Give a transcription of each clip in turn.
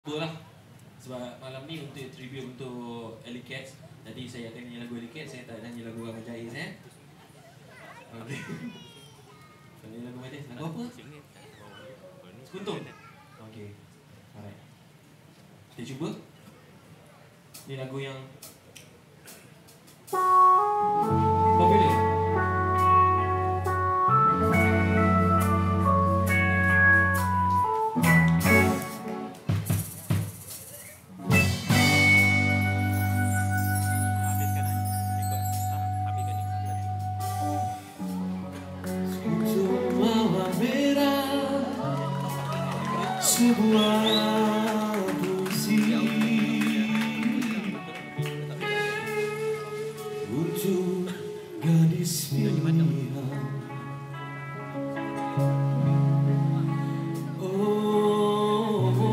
Lah. Sebab malam ni untuk tribute untuk Alley Cats. Jadi saya akan nyanyi lagu Alley Cats, saya tak nyanyi lagu Rahman Jais Okey. Saya nyanyi lagu Jais. Lagu apa? Sekuntum. Okey. Alright. Kita cuba. Ni lagu yang popular. Sebuah puisi untuk gadis pilihan. Oh,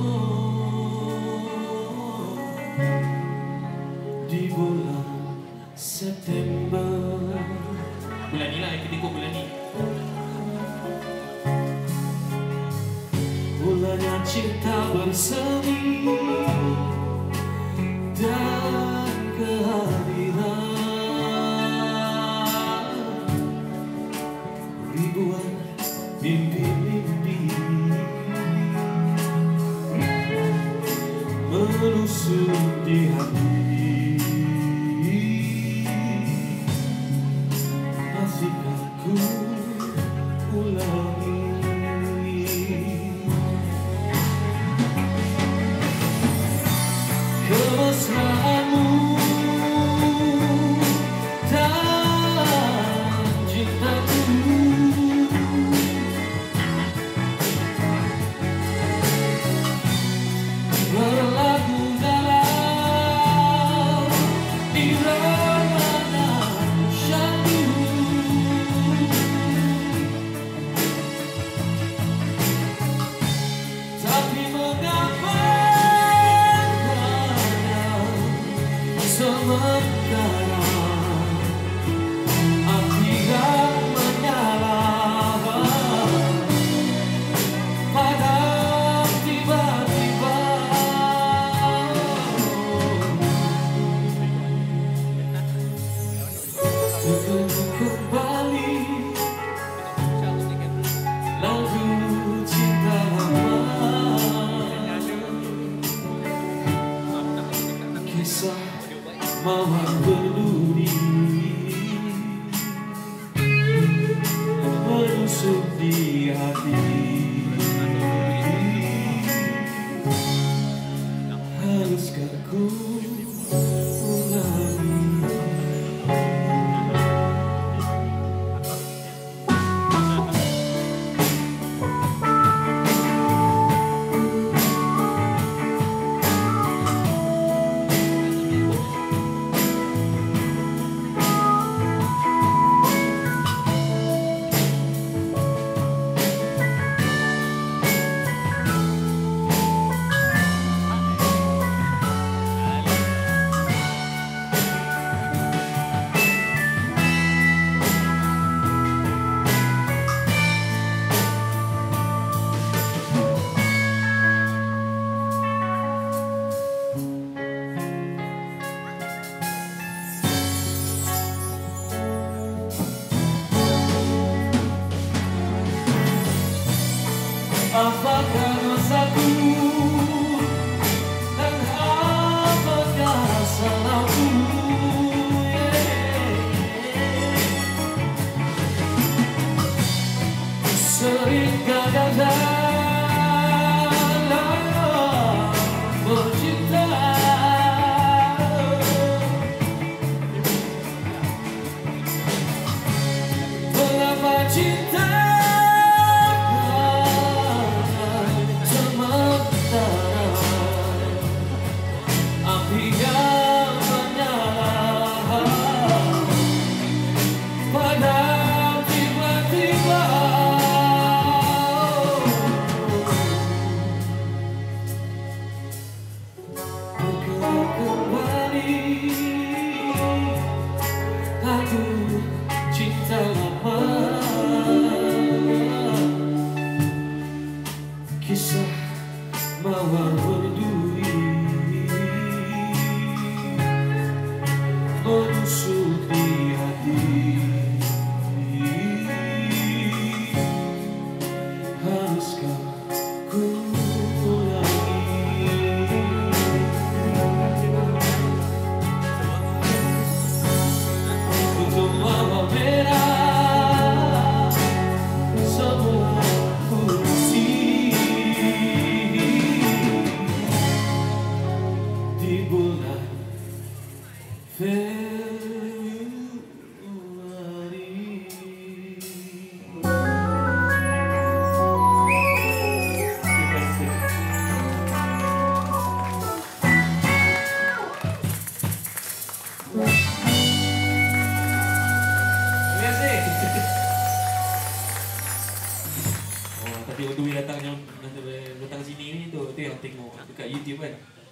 di bulan September. Bulan ni lah yang kita ikut bulan ni. Mulanya cinta bersemi dan kehadiran ribuan mimpi-mimpi menusuk di hati. Masihkah ku ulangi kemesraanmu dan cintaku, berlagu dalam irama syahdu. Tapi mengapa sementara api yang menyala pada tiba-tiba terkenang kembali lagu cinta lama, kisah mawar berduri menusuk di hati. Haruskah ku ulangi? YouTube kan.